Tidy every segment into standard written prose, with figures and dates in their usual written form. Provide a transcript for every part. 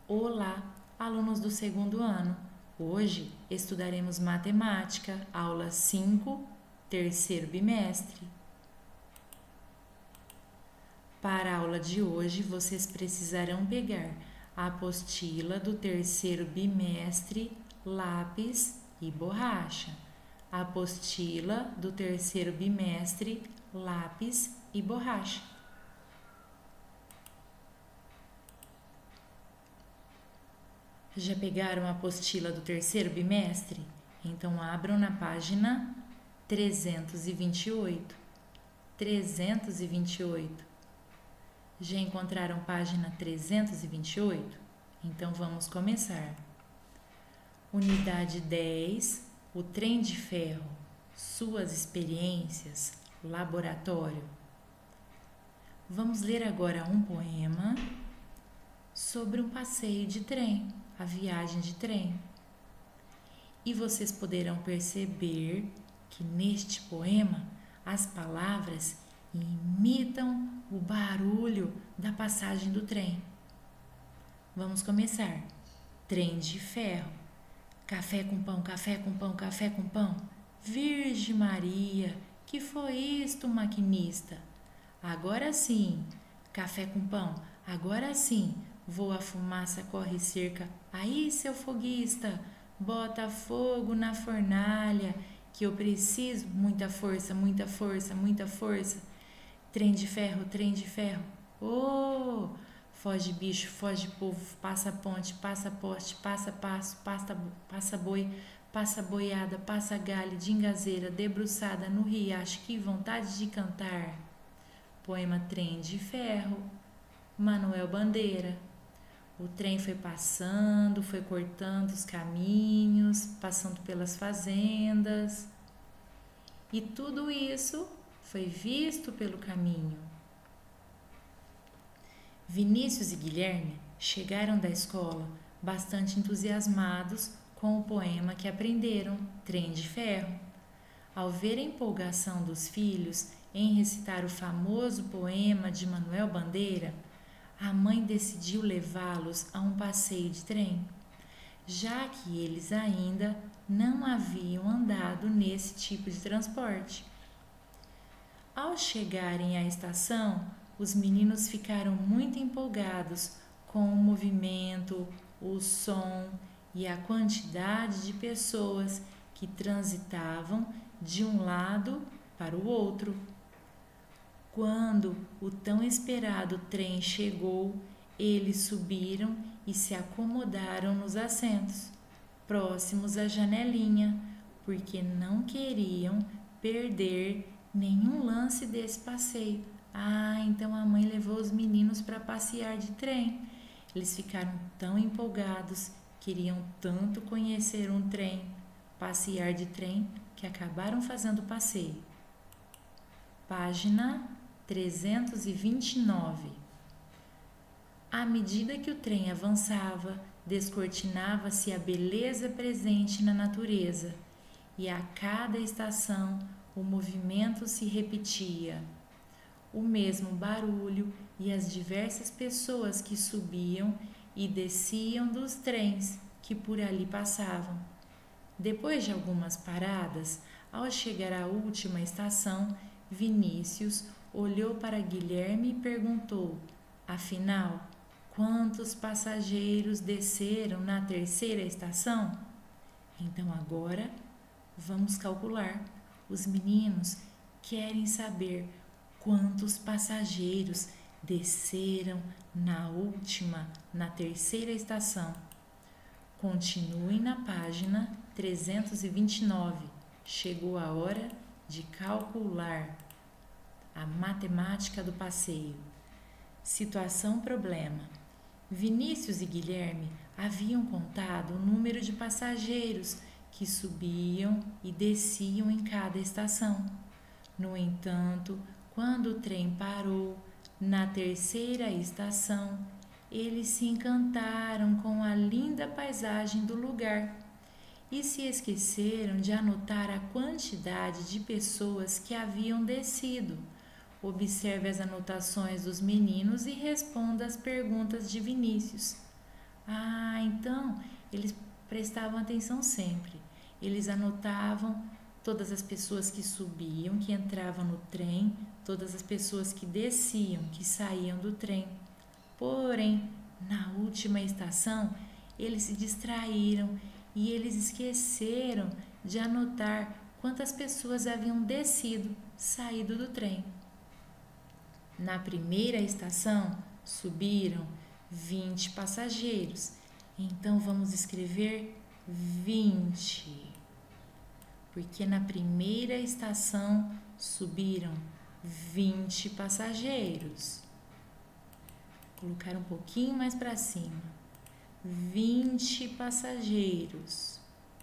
Olá, alunos do segundo ano. Hoje estudaremos matemática, aula 5, terceiro bimestre. Para a aula de hoje, vocês precisarão pegar a apostila do terceiro bimestre, lápis e borracha. A apostila do terceiro bimestre, lápis e borracha. Já pegaram a apostila do terceiro bimestre? Então abram na página 328. 328. Já encontraram página 328? Então vamos começar. Unidade 10, o trem de ferro, suas experiências, laboratório. Vamos ler agora um poema sobre um passeio de trem, a viagem de trem. E vocês poderão perceber que neste poema as palavras imitam o barulho da passagem do trem. Vamos começar. Trem de ferro. Café com pão, café com pão, café com pão. Virgem Maria, que foi isto, maquinista? Agora sim. Café com pão, agora sim. Voa a fumaça, corre cerca. Aí, seu foguista, bota fogo na fornalha, que eu preciso. Muita força, muita força, muita força. Trem de ferro, trem de ferro. Oh! Foge bicho, foge povo, passa ponte, passa poste, passa passo, passa boi, passa boiada, passa galho, de engazeira, debruçada no riacho, que vontade de cantar. Poema Trem de Ferro, Manuel Bandeira. O trem foi passando, foi cortando os caminhos, passando pelas fazendas. E tudo isso foi visto pelo caminho. Vinícius e Guilherme chegaram da escola bastante entusiasmados com o poema que aprenderam, Trem de Ferro. Ao ver a empolgação dos filhos em recitar o famoso poema de Manuel Bandeira, a mãe decidiu levá-los a um passeio de trem, já que eles ainda não haviam andado nesse tipo de transporte. Ao chegarem à estação, os meninos ficaram muito empolgados com o movimento, o som e a quantidade de pessoas que transitavam de um lado para o outro. Quando o tão esperado trem chegou, eles subiram e se acomodaram nos assentos, próximos à janelinha, porque não queriam perder nenhum lance desse passeio. Então a mãe levou os meninos para passear de trem. Eles ficaram tão empolgados, queriam tanto conhecer um trem, passear de trem, que acabaram fazendo o passeio. Página 329. À medida que o trem avançava, descortinava-se a beleza presente na natureza, e a cada estação o movimento se repetia. O mesmo barulho e as diversas pessoas que subiam e desciam dos trens que por ali passavam. Depois de algumas paradas, ao chegar à última estação, Vinícius olhou para Guilherme e perguntou: afinal, quantos passageiros desceram na terceira estação? Então agora vamos calcular. Os meninos querem saber quantos passageiros desceram na terceira estação. Continuem na página 329. Chegou a hora de calcular a matemática do passeio. Situação problema. Vinícius e Guilherme haviam contado o número de passageiros que subiam e desciam em cada estação. No entanto, quando o trem parou na terceira estação, eles se encantaram com a linda paisagem do lugar e se esqueceram de anotar a quantidade de pessoas que haviam descido. Observe as anotações dos meninos e responda as perguntas de Vinícius. Ah, então eles prestavam atenção sempre. Eles anotavam todas as pessoas que subiam, que entravam no trem, todas as pessoas que desciam, que saíam do trem. Porém, na última estação, eles se distraíram e eles esqueceram de anotar quantas pessoas haviam descido, saído do trem. Na primeira estação, subiram 20 passageiros. Então, vamos escrever 20. Porque na primeira estação subiram 20 passageiros. Colocar um pouquinho mais para cima. 20 passageiros.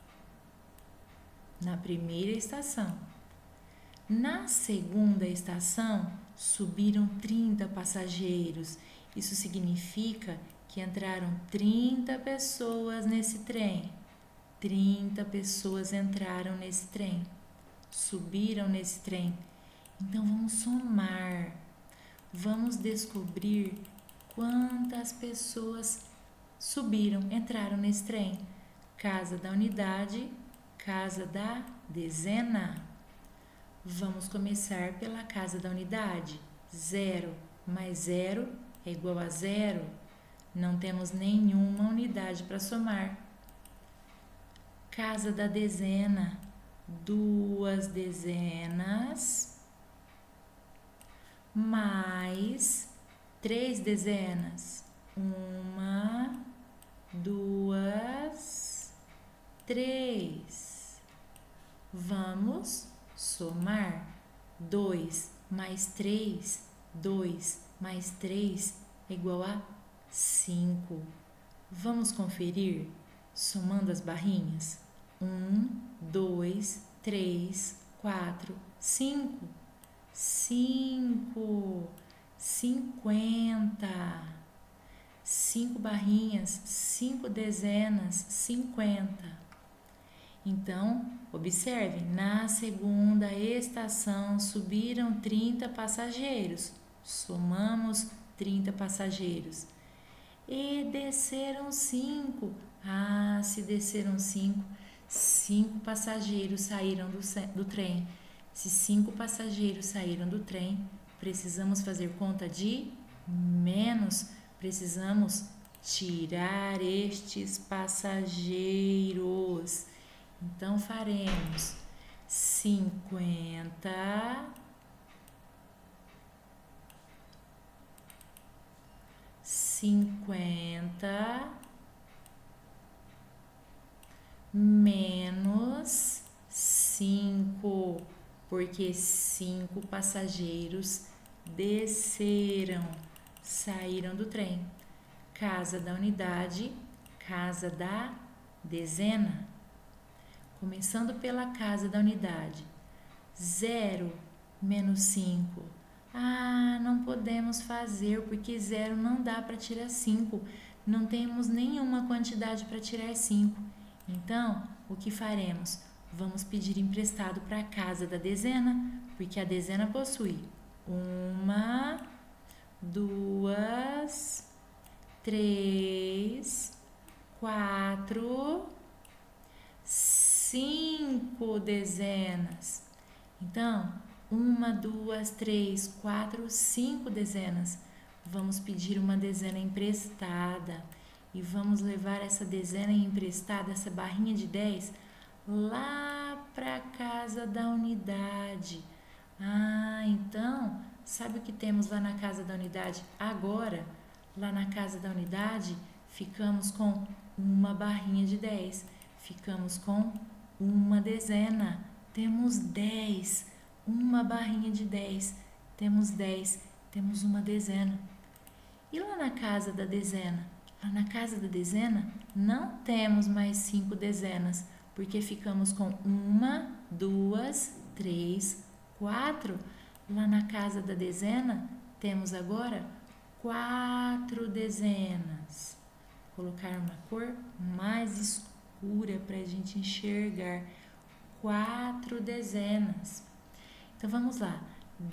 Na primeira estação. Na segunda estação, subiram 30 passageiros. Isso significa que entraram 30 pessoas nesse trem. 30 pessoas entraram nesse trem, subiram nesse trem. Então vamos somar, vamos descobrir quantas pessoas subiram, entraram nesse trem. Casa da unidade, casa da dezena. Vamos começar pela casa da unidade. 0 mais 0 é igual a 0. Não temos nenhuma unidade para somar. Casa da dezena, 2 dezenas, mais 3 dezenas. 1, 2, 3. Vamos somar. 2 mais 3, 2 mais 3 é igual a 5. Vamos conferir somando as barrinhas. 1, 2, 3, 4, 5. 5. 50. 5 barrinhas, 5 dezenas, 50. Então, observe, na segunda estação subiram 30 passageiros. Somamos 30 passageiros. E desceram 5. Ah, se desceram 5, 5 passageiros saíram do trem. Se 5 passageiros saíram do trem, precisamos fazer conta de menos. Precisamos tirar estes passageiros. Então, faremos 50 menos 5, porque 5 passageiros desceram, saíram do trem. Casa da unidade, casa da dezena. Começando pela casa da unidade. 0 menos 5. Ah, não podemos fazer porque 0 não dá para tirar 5. Não temos nenhuma quantidade para tirar 5. Então, o que faremos? Vamos pedir emprestado para a casa da dezena, porque a dezena possui 1, 2, 3, 4, 5 dezenas. Então, 1, 2, 3, 4, 5 dezenas. Vamos pedir uma dezena emprestada e vamos levar essa dezena emprestada, essa barrinha de 10, lá para a casa da unidade. Ah, então, sabe o que temos lá na casa da unidade agora? Lá na casa da unidade, ficamos com uma barrinha de 10. Ficamos com uma dezena. Temos 10. Uma barrinha de 10. Temos 10. Temos uma dezena. E lá na casa da dezena? Lá na casa da dezena, não temos mais 5 dezenas, porque ficamos com 1, 2, 3, 4. Lá na casa da dezena, temos agora 4 dezenas. Vou colocar uma cor mais escura para a gente enxergar. 4 dezenas. Então, vamos lá.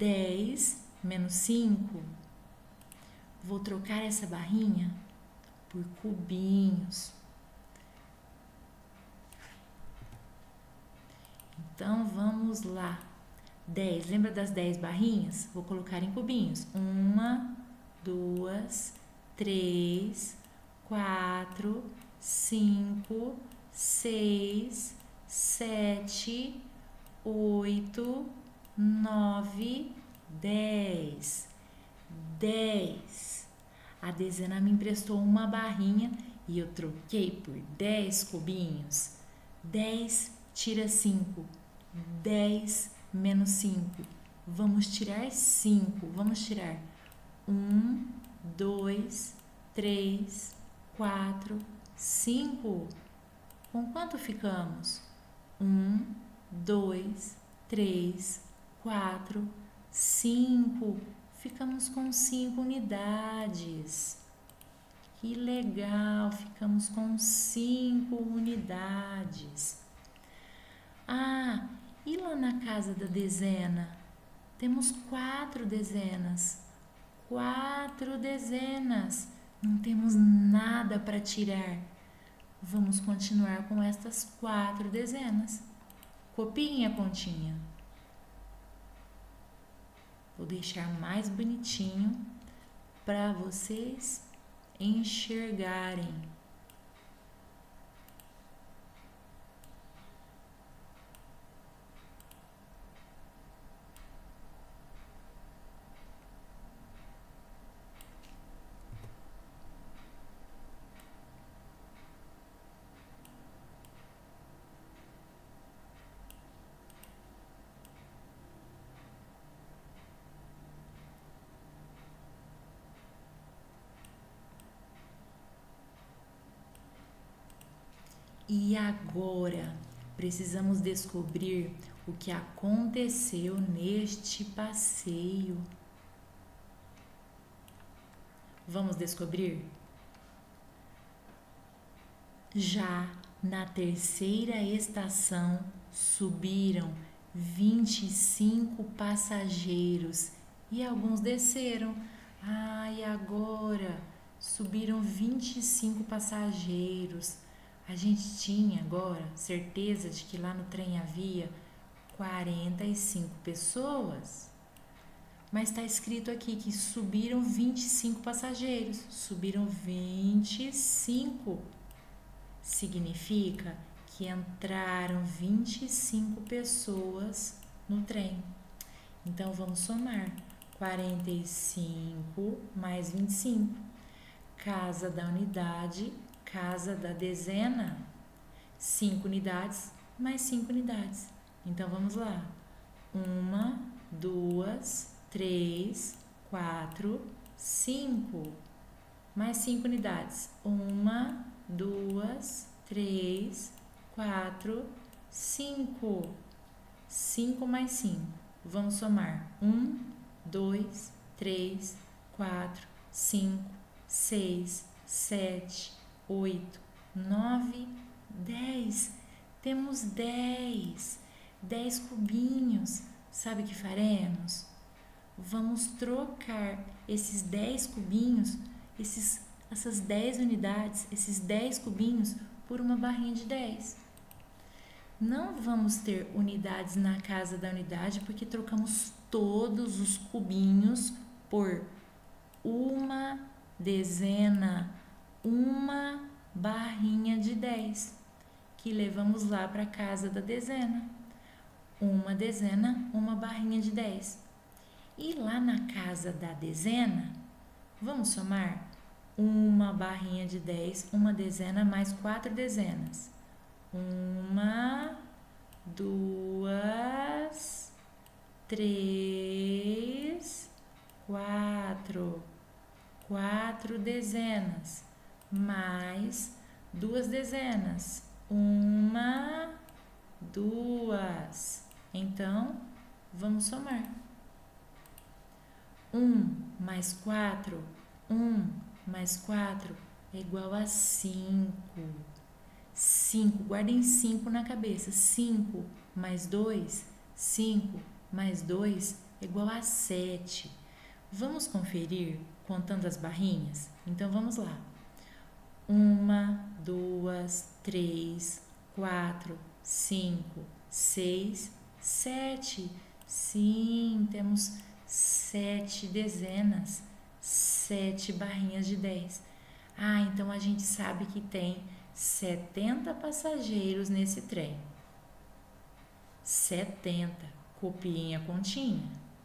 10 menos 5. Vou trocar essa barrinha por cubinhos. Então, vamos lá. 10, lembra das 10 barrinhas? Vou colocar em cubinhos. 1, 2, 3, 4, 5, 6, 7, 8, 9, 10. 10. A dezena me emprestou uma barrinha e eu troquei por 10 cubinhos. 10 tira 5. 10 menos 5. Vamos tirar 5. Vamos tirar 1, 2, 3, 4, 5. Com quanto ficamos? 1, 2, 3, 4, 5. Ficamos com 5 unidades. Que legal! Ficamos com 5 unidades. Ah, e lá na casa da dezena? Temos 4 dezenas. 4 dezenas. Não temos nada para tirar. Vamos continuar com estas 4 dezenas. Copiem a continha. Vou deixar mais bonitinho para vocês enxergarem. E agora precisamos descobrir o que aconteceu neste passeio. Vamos descobrir? Já na terceira estação subiram 25 passageiros e alguns desceram. E agora subiram 25 passageiros. A gente tinha agora certeza de que lá no trem havia 45 pessoas. Mas está escrito aqui que subiram 25 passageiros. Subiram 25. Significa que entraram 25 pessoas no trem. Então, vamos somar. 45 mais 25. Casa da unidade, casa da dezena. 5 unidades mais 5 unidades. Então, vamos lá. 1, 2, 3, 4, 5. Mais 5 unidades. 1, 2, 3, 4, 5. 5 mais 5. Vamos somar. 1, 2, 3, 4, 5, 6, 7, 8, 9, 10. Temos 10. 10 cubinhos. Sabe o que faremos? Vamos trocar esses 10 cubinhos, essas 10 unidades, esses 10 cubinhos por uma barrinha de 10. Não vamos ter unidades na casa da unidade porque trocamos todos os cubinhos por uma dezena, uma barrinha de 10, que levamos lá para a casa da dezena. Uma dezena, uma barrinha de 10. E lá na casa da dezena, vamos somar uma barrinha de 10, uma dezena mais 4 dezenas. 1, 2, 3, 4. 4 dezenas mais 2 dezenas. 1, 2. Então, vamos somar. 1 mais 4, 1 mais 4 é igual a 5. 5, guardem 5 na cabeça. 5 mais 2, 5 mais 2 é igual a 7. Vamos conferir contando as barrinhas? Então, vamos lá. 1, 2, 3, 4, 5, 6, 7. Sim, temos 7 dezenas, 7 barrinhas de 10. Ah, então a gente sabe que tem 70 passageiros nesse trem. 70. Copiem a continha.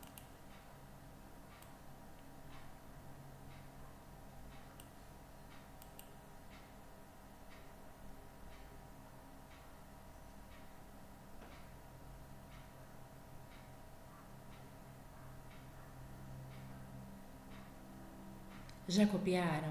Já copiaram?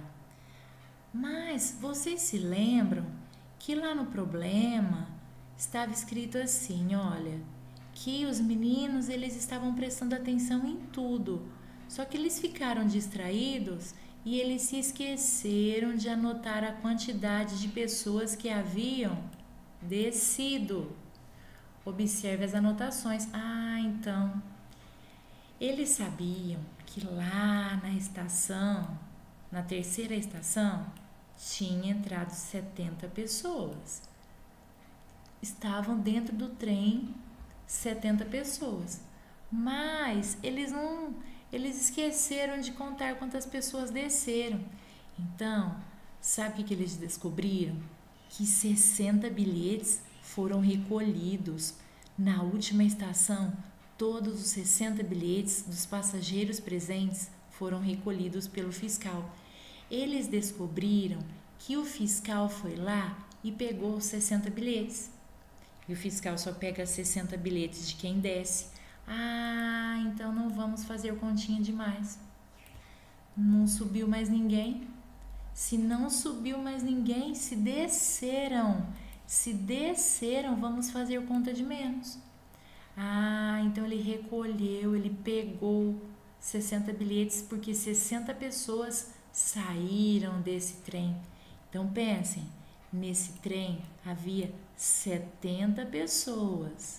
Mas vocês se lembram que lá no problema estava escrito assim, olha, que os meninos eles estavam prestando atenção em tudo, só que eles ficaram distraídos e eles se esqueceram de anotar a quantidade de pessoas que haviam descido. Observe as anotações. Ah, então, eles sabiam que lá na estação, na terceira estação, tinha entrado 70 pessoas. Estavam dentro do trem 70 pessoas. Mas eles esqueceram de contar quantas pessoas desceram. Então, sabe o que eles descobriram? Que 60 bilhetes foram recolhidos. Na última estação, todos os 60 bilhetes dos passageiros presentes foram recolhidos pelo fiscal. Eles descobriram que o fiscal foi lá e pegou os 60 bilhetes. E o fiscal só pega 60 bilhetes de quem desce. Ah, então não vamos fazer continha demais. Não subiu mais ninguém. Se não subiu mais ninguém, se desceram. Se desceram, vamos fazer conta de menos. Ah, então ele recolheu, ele pegou 60 bilhetes porque 60 pessoas saíram desse trem. Então pensem, nesse trem havia 70 pessoas.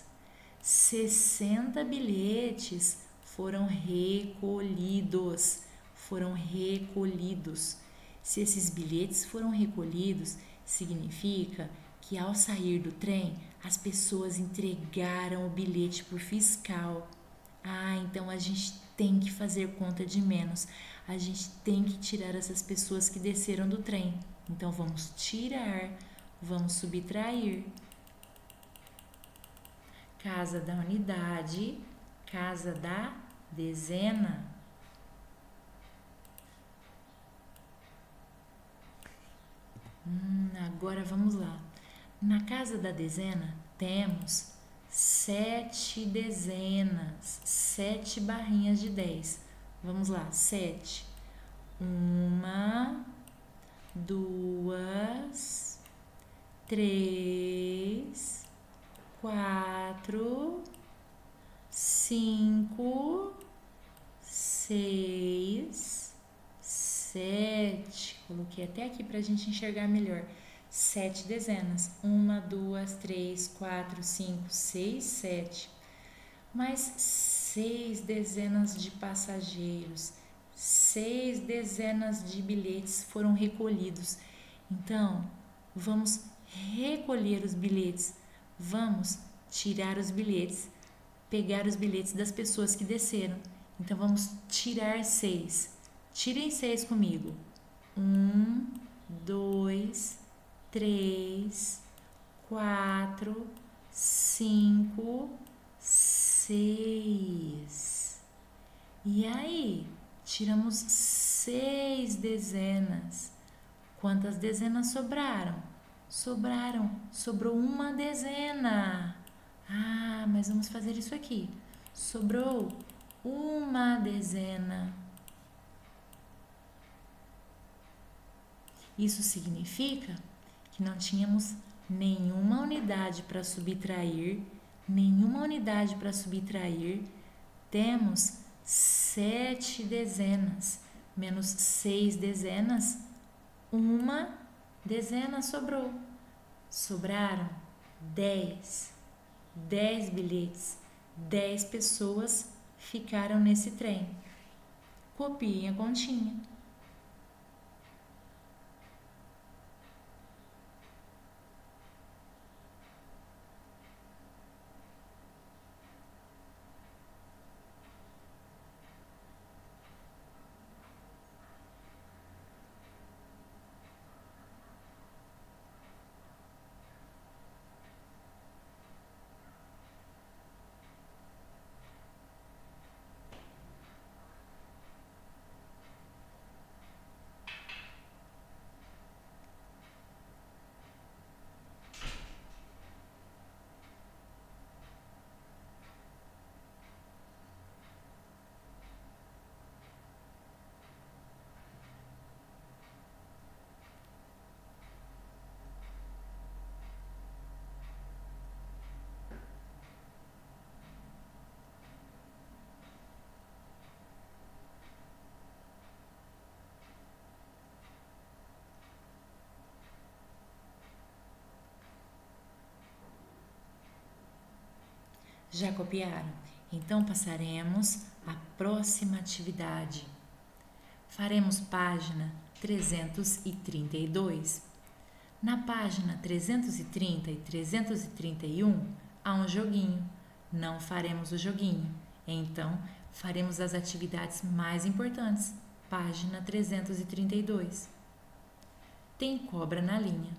60 bilhetes foram recolhidos. Foram recolhidos. Se esses bilhetes foram recolhidos, significa que ao sair do trem, as pessoas entregaram o bilhete para o fiscal. Ah, então a gente tem que fazer conta de menos. A gente tem que tirar essas pessoas que desceram do trem. Então vamos tirar, vamos subtrair. Casa da unidade, casa da dezena. Agora vamos lá. Na casa da dezena temos 7 dezenas, 7 barrinhas de 10. Vamos lá, 7. 1, 2, 3, 4, 5, 6, 7. Coloquei até aqui para a gente enxergar melhor. 7 dezenas. 1, 2, 3, 4, 5, 6, 7. Mais 6 dezenas de passageiros. 6 dezenas de bilhetes foram recolhidos. Então, vamos recolher os bilhetes. Vamos tirar os bilhetes, pegar os bilhetes das pessoas que desceram. Então, vamos tirar 6. Tirem 6 comigo. 1, 2, 3, 4, 5, 6. E aí, tiramos 6 dezenas. Quantas dezenas sobraram? Sobrou uma dezena. Ah, mas vamos fazer isso aqui. Sobrou uma dezena. Isso significa que não tínhamos nenhuma unidade para subtrair, temos 7 dezenas, menos 6 dezenas, uma dezena sobrou. Sobraram 10 bilhetes, 10 pessoas ficaram nesse trem. Copiem a continha. Já copiaram? Então passaremos à próxima atividade. Faremos página 332. Na página 330 e 331 há um joguinho. Não faremos o joguinho. Então, faremos as atividades mais importantes. Página 332. Tem cobra na linha.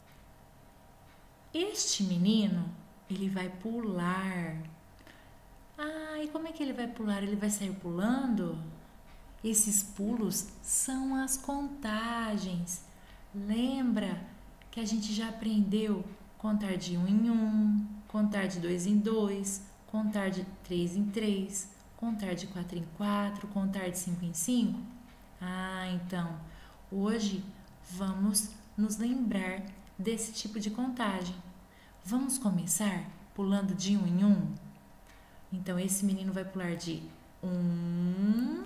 Este menino, ele vai pular. E como é que ele vai pular? Ele vai sair pulando? Esses pulos são as contagens. Lembra que a gente já aprendeu contar de 1 em 1, contar de 2 em 2, contar de 3 em 3, contar de 4 em 4, contar de 5 em 5? Então, hoje vamos nos lembrar desse tipo de contagem. Vamos começar pulando de 1 em 1? Então, esse menino vai pular de 1,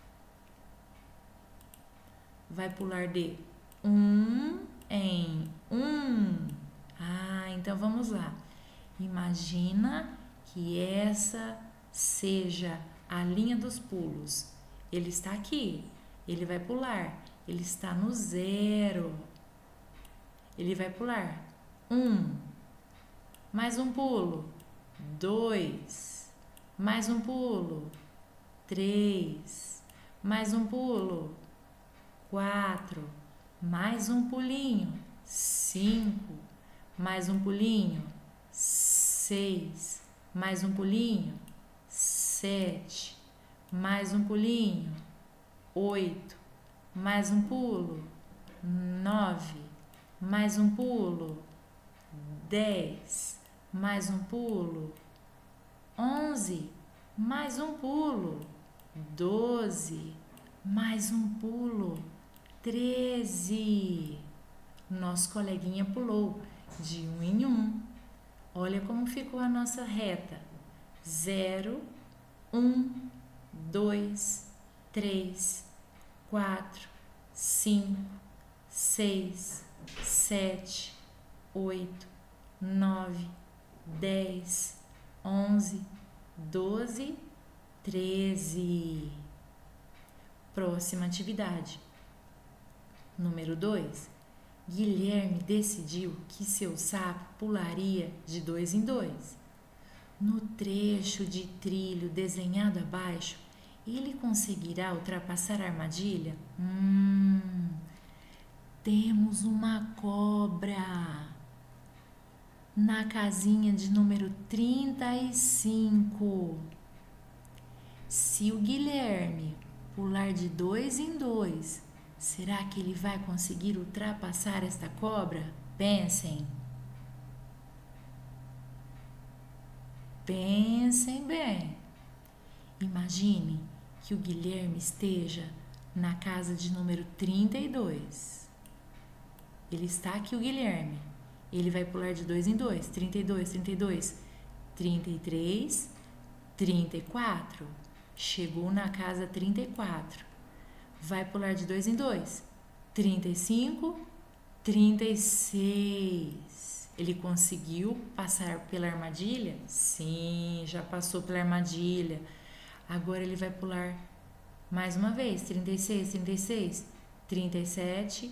vai pular de 1 em 1. Então vamos lá. Imagina que essa seja a linha dos pulos. Ele está aqui, ele vai pular, ele está no 0. Ele vai pular 1, mais um pulo, 2, mais um pulo, 3, mais um pulo, 4, mais um pulinho, 5, mais um pulinho, 6, mais um pulinho, 7, mais um pulinho, 8, mais um pulo, 9, mais um pulo, 10, mais um pulo, 11, mais um pulo, 12, mais um pulo, 13. Nosso coleguinha pulou de 1 em 1. Olha como ficou a nossa reta. 0, 1, 2, 3, 4, 5, 6, 7, 8, 9, 10, 11, 12, 13. Próxima atividade. Número 2. Guilherme decidiu que seu sapo pularia de 2 em 2. No trecho de trilho desenhado abaixo, ele conseguirá ultrapassar a armadilha? Temos uma cobra na casinha de número 35. Se o Guilherme pular de 2 em 2, será que ele vai conseguir ultrapassar esta cobra? Pensem. Pensem bem. Imagine que o Guilherme esteja na casa de número 32. Ele está aqui, o Guilherme. Ele vai pular de 2 em 2. 32, 32, 33, 34. Chegou na casa 34. Vai pular de 2 em 2. 35, 36. Ele conseguiu passar pela armadilha? Sim, já passou pela armadilha. Agora ele vai pular mais uma vez. 36, 36, 37,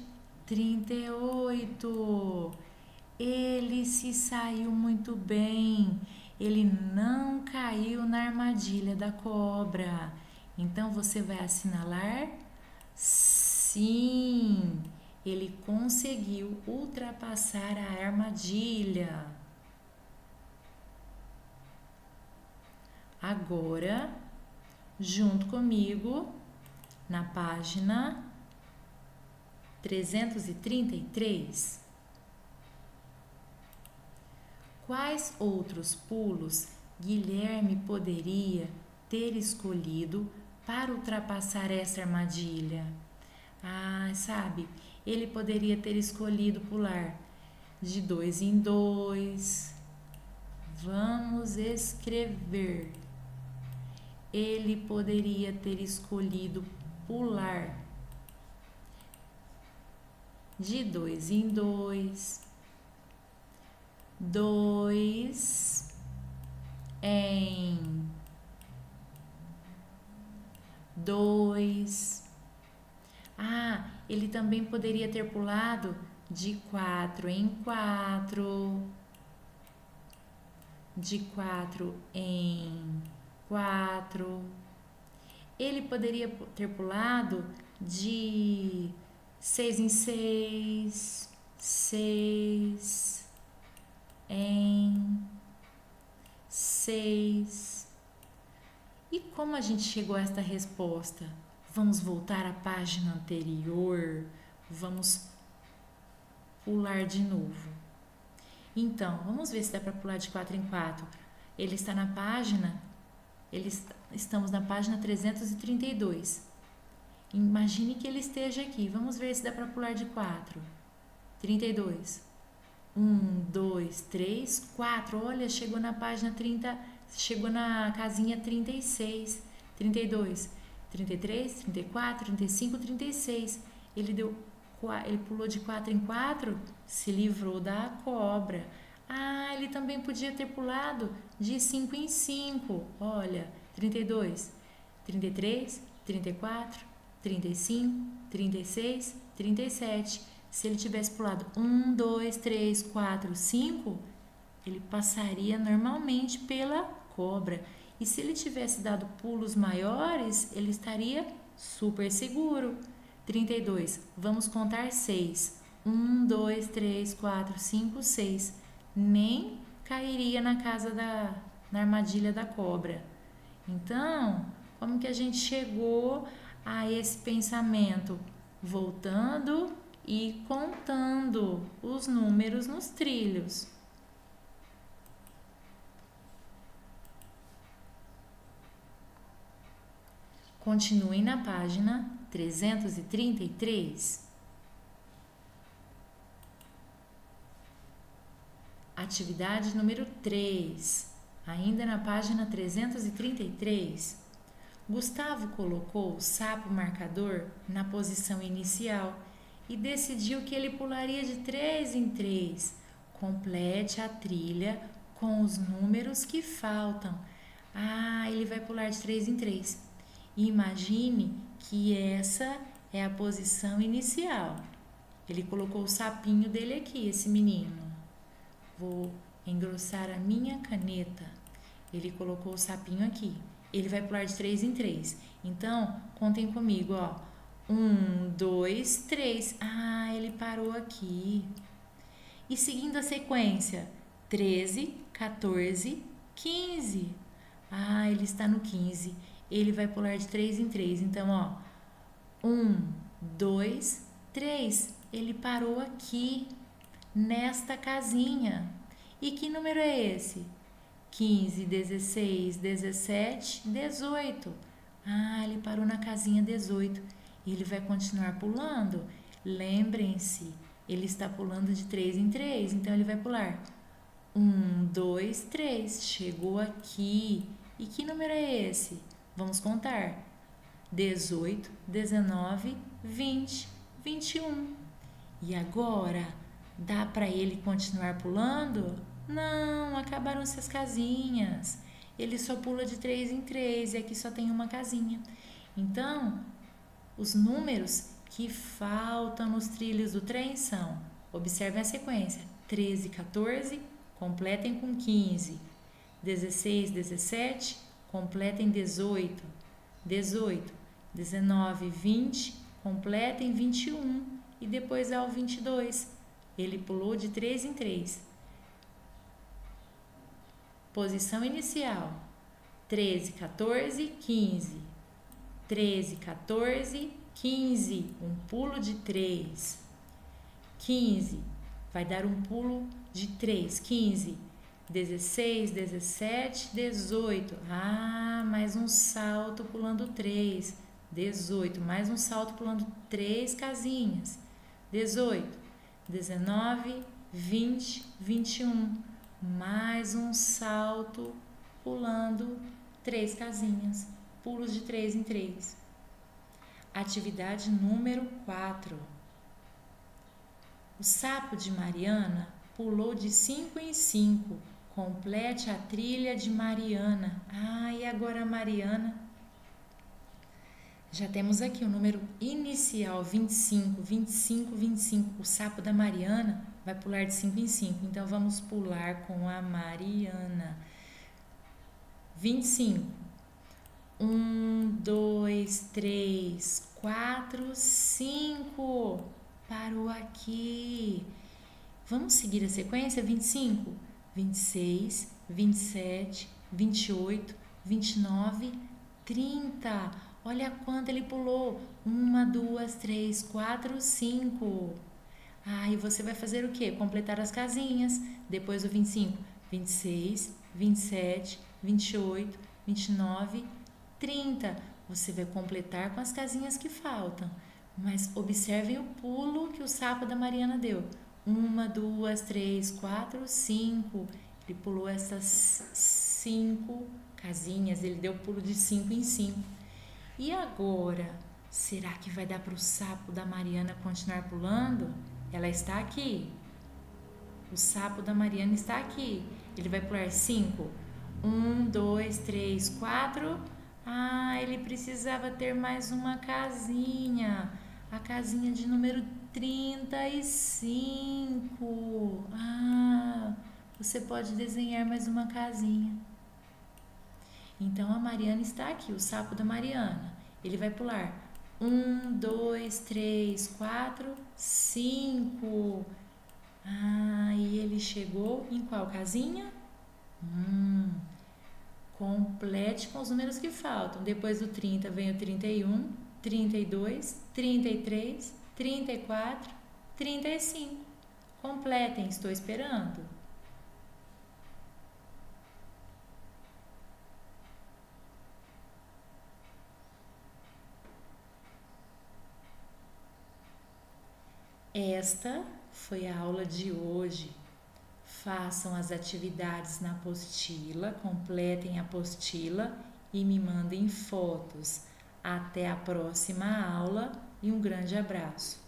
38. Ele se saiu muito bem. Ele não caiu na armadilha da cobra. Então você vai assinalar: sim, ele conseguiu ultrapassar a armadilha. Agora, junto comigo, na página 333. Quais outros pulos Guilherme poderia ter escolhido para ultrapassar essa armadilha? Sabe, ele poderia ter escolhido pular de 2 em 2. Vamos escrever. Ele poderia ter escolhido pular de 2 em 2. 2 em 2. Ah, ele também poderia ter pulado de 4 em 4, de 4 em 4. Ele poderia ter pulado de 6 em 6, 6 em 6. E como a gente chegou a esta resposta? Vamos voltar à página anterior. Vamos pular de novo. Então, vamos ver se dá para pular de 4 em 4. Ele está na página, estamos na página 332. Imagine que ele esteja aqui. Vamos ver se dá para pular de 4. 32. 1, 2, 3, 4. Olha, chegou na página 30, chegou na casinha 36. 32, 33, 34, 35, 36. Ele pulou de 4 em 4, se livrou da cobra. Ah, ele também podia ter pulado de 5 em 5. Olha, 32, 33, 34, 35, 36, 37. Se ele tivesse pulado 1, 2, 3, 4, 5, ele passaria normalmente pela cobra. E se ele tivesse dado pulos maiores, ele estaria super seguro. 32. Vamos contar 6. 1, 2, 3, 4, 5, 6. Nem cairia na armadilha da cobra. Então, como que a gente chegou a esse pensamento? Voltando e contando os números nos trilhos. Continue na página 333. Atividade número 3. Ainda na página 333. Gustavo colocou o sapo marcador na posição inicial e decidiu que ele pularia de 3 em 3. Complete a trilha com os números que faltam. Ah, ele vai pular de 3 em 3. Imagine que essa é a posição inicial. Ele colocou o sapinho dele aqui, esse menino. Vou engrossar a minha caneta. Ele colocou o sapinho aqui. Ele vai pular de 3 em 3. Então, contem comigo, ó. 1, 2, 3. Ah, ele parou aqui. E seguindo a sequência, 13, 14, 15. Ah, ele está no 15. Ele vai pular de 3 em 3. Então, ó. 1, 2, 3. Ele parou aqui, nesta casinha. E que número é esse? 15, 16, 17, 18. Ah, ele parou na casinha 18. E ele vai continuar pulando. Lembrem-se, ele está pulando de 3 em 3. Então, ele vai pular 1, 2, 3. Chegou aqui. E que número é esse? Vamos contar. 18, 19, 20, 21. E agora, dá para ele continuar pulando? Não, acabaram-se as casinhas. Ele só pula de 3 em 3 e aqui só tem uma casinha. Então, os números que faltam nos trilhos do trem são, observem a sequência, 13, 14, completem com 15, 16, 17, completem 18, 18, 19, 20, completem 21 e depois ao 22. Ele pulou de 3 em 3. Posição inicial, 13, 14, 15. 13, 14, 15. Um pulo de 3. 15. Vai dar um pulo de 3. 15. 16, 17, 18. Ah, mais um salto pulando 3. 18. Mais um salto pulando 3 casinhas. 18, 19, 20, 21. Mais um salto pulando 3 casinhas. Pulos de 3 em 3. Atividade número 4. O sapo de Mariana pulou de 5 em 5, Complete a trilha de Mariana. Ah, e agora a Mariana? Já temos aqui o número inicial, 25, 25, 25. O sapo da Mariana vai pular de 5 em 5. Então, vamos pular com a Mariana. 25. 1, 2, 3, 4, 5. Parou aqui. Vamos seguir a sequência? 25, 26, 27, 28, 29, 30. Olha quanto ele pulou. 1, 2, 3, 4, 5. Ah, e você vai fazer o quê? Completar as casinhas. Depois do 25, 26, 27, 28, 29, 30. Você vai completar com as casinhas que faltam. Mas observem o pulo que o sapo da Mariana deu. 1, 2, 3, 4, 5. Ele pulou essas 5 casinhas. Ele deu pulo de 5 em 5. E agora? Será que vai dar para o sapo da Mariana continuar pulando? Ela está aqui. O sapo da Mariana está aqui. Ele vai pular 5. 1, 2, 3, 4. Ah, ele precisava ter mais uma casinha. A casinha de número 35. Ah, você pode desenhar mais uma casinha. Então, a Mariana está aqui, o sapo da Mariana. Ele vai pular 1, 2, 3, 4, 5. Ah, e ele chegou em qual casinha? Complete com os números que faltam. Depois do 30 vem o 31, 32, 33, 34, 35. Completem, estou esperando. Esta foi a aula de hoje. Façam as atividades na apostila, completem a apostila e me mandem fotos. Até a próxima aula e um grande abraço.